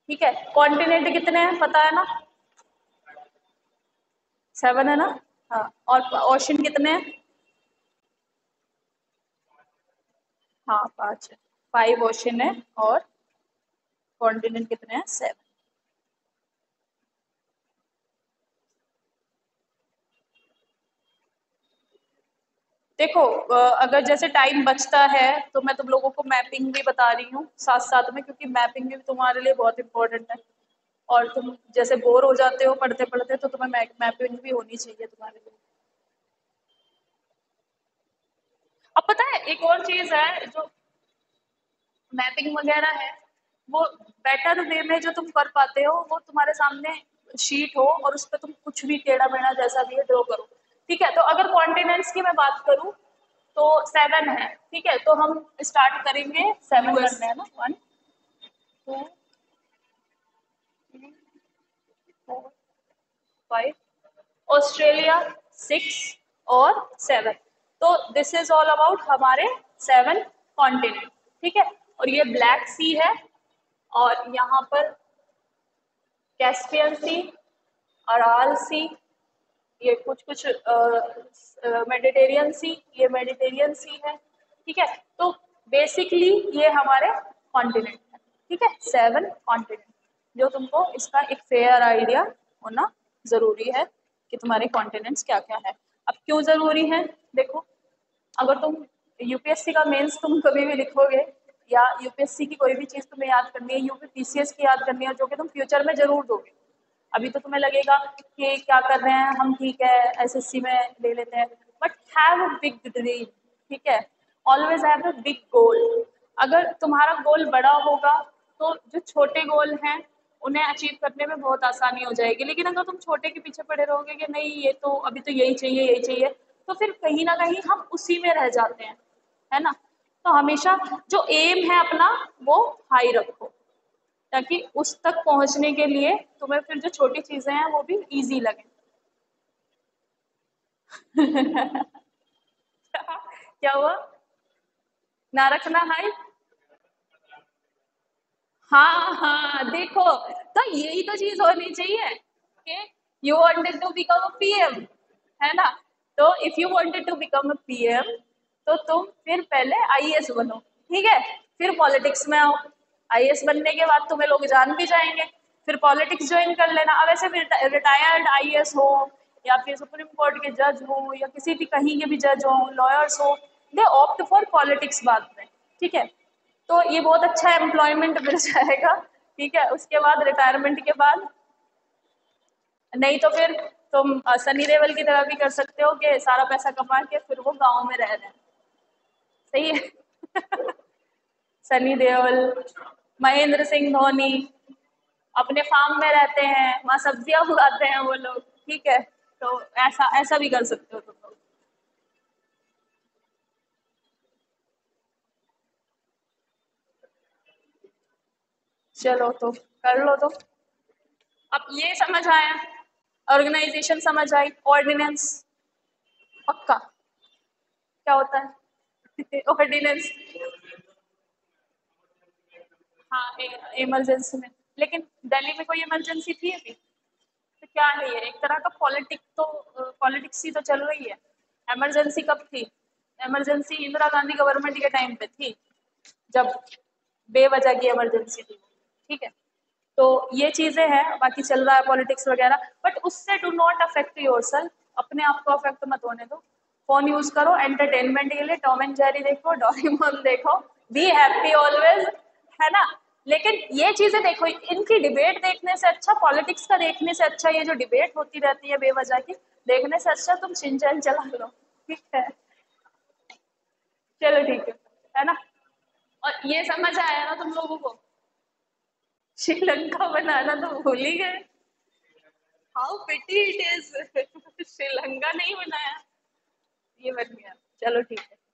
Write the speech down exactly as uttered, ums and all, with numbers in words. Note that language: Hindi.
ठीक है। कॉन्टिनेंट कितने हैं पता है ना? सेवन है ना? हाँ। और ओशन कितने हैं? हाँ पांच है। फाइव ओशन है और कॉन्टिनेंट कितने हैं? सेवन। देखो अगर जैसे टाइम बचता है तो मैं तुम लोगों को मैपिंग भी बता रही हूँ साथ साथ में, क्योंकि मैपिंग भी तुम्हारे लिए बहुत इंपॉर्टेंट है। और तुम जैसे बोर हो जाते हो पढ़ते पढ़ते, तो तुम्हें मैपिंग भी होनी चाहिए तुम्हारे लिए। अब पता है एक और चीज है जो मैपिंग वगैरह है, वो बेटर वे में जो तुम कर पाते हो वो तुम्हारे सामने शीट हो और उस पर तुम कुछ भी टेढ़ा मेढ़ा जैसा भी है ड्रॉ करो। ठीक है। तो अगर कॉन्टिनेंट्स की मैं बात करूं तो सेवन है। ठीक है। तो हम स्टार्ट करेंगे, सेवन करने हैं ना, one two three four five, Australia six और सेवन। तो दिस इज ऑल अबाउट हमारे सेवन कॉन्टिनेंट। ठीक है। और ये ब्लैक सी है और यहाँ पर कैस्पियन सी, अराल सी, ये कुछ कुछ मेडिटेरियन सी, ये मेडिटेरियन सी है। ठीक है। तो बेसिकली ये हमारे कॉन्टिनेंट है। ठीक है। सेवन कॉन्टिनेंट, जो तुमको इसका एक फेयर आइडिया होना जरूरी है कि तुम्हारे कॉन्टिनेंट्स क्या क्या है। अब क्यों जरूरी है? देखो, अगर तुम यूपीएससी का मेंस तुम कभी भी लिखोगे या यूपीएससी की कोई भी चीज तुम्हें याद करनी है, यूपी पीसीएस की याद करनी है, जो कि तुम फ्यूचर में जरूर दोगे। अभी तो तुम्हें लगेगा कि क्या कर रहे हैं हम, ठीक है एसएससी में ले लेते हैं, but have a big dream. ठीक है। Always have a big goal. अगर तुम्हारा गोल बड़ा होगा तो जो छोटे गोल हैं उन्हें अचीव करने में बहुत आसानी हो जाएगी। लेकिन अगर तुम छोटे के पीछे पड़े रहोगे कि नहीं ये तो अभी तो यही चाहिए यही चाहिए, तो फिर कहीं ना कहीं हम उसी में रह जाते हैं, है ना? तो हमेशा जो एम है अपना वो हाई रखो, ताकि उस तक पहुंचने के लिए तुम्हें फिर जो छोटी चीजें हैं वो भी इजी लगे। क्या हुआ? ना रखना हाई? हाँ हाँ, देखो, तो यही तो चीज होनी चाहिए कि you wanted to become a PM, है ना? तो if you wanted to become a PM तो तुम फिर पहले आईएएस बनो। ठीक है। फिर पॉलिटिक्स में आओ। आईएएस बनने के बाद तुम्हें लोग जान भी जाएंगे, फिर पॉलिटिक्स ज्वाइन कर लेना। अब ऐसे रिटायर्ड आईएएस हो या फिर सुप्रीम कोर्ट के जज हो या किसी भी कहीं के भी जज हो, लॉयर्स हो, दे ऑप्ट फॉर पॉलिटिक्स बाद में। ठीक है। तो ये बहुत अच्छा एम्प्लॉयमेंट मिल जाएगा। ठीक है। उसके बाद रिटायरमेंट के बाद नहीं तो फिर तुम अ, सनी देओल की तरह भी कर सकते हो कि सारा पैसा कमा के फिर वो गांव में रह रहे हैं। सही है। सनी देओल, महेंद्र सिंह धोनी अपने फार्म में रहते हैं, वहां सब्जियां उगाते हैं वो लोग। ठीक है। तो ऐसा ऐसा भी कर सकते हो तुम लोग। चलो तो कर लो तो। अब ये समझ आया, ऑर्गेनाइजेशन समझ आई, ऑर्डिनेंस पक्का क्या होता है? ऑर्डिनेंस, हाँ इमरजेंसी में। लेकिन दिल्ली में कोई इमरजेंसी थी अभी? तो क्या है ये, एक तरह का पॉलिटिक्स तो पॉलिटिक्स ही तो चल रही है। इमरजेंसी कब थी? इमरजेंसी इंदिरा गांधी गवर्नमेंट के टाइम पे थी, जब बेवजह की इमरजेंसी थी। ठीक है। तो ये चीजें हैं, बाकी चल रहा है पॉलिटिक्स वगैरह, बट उससे do not affect yourself. अपने आप को अफेक्ट मत होने दो। फोन यूज करो एंटरटेनमेंट के लिए, टॉम एंड जेरी देखो, डोरेमोन देखो, बी हैप्पी ऑलवेज, है ना? लेकिन ये चीजें देखो, इनकी डिबेट देखने से अच्छा, पॉलिटिक्स का देखने से अच्छा, ये जो डिबेट होती रहती है बेवजह की, देखने से अच्छा तुम शिनचैन चला लो। ठीक है। चलो ठीक है है ना? और ये समझ आया ना तुम लोगों को? श्रीलंका बनाना तो भूल ही गए। How pity it is. Sri Lanka नहीं बनाया, ये बन गया। चलो ठीक है।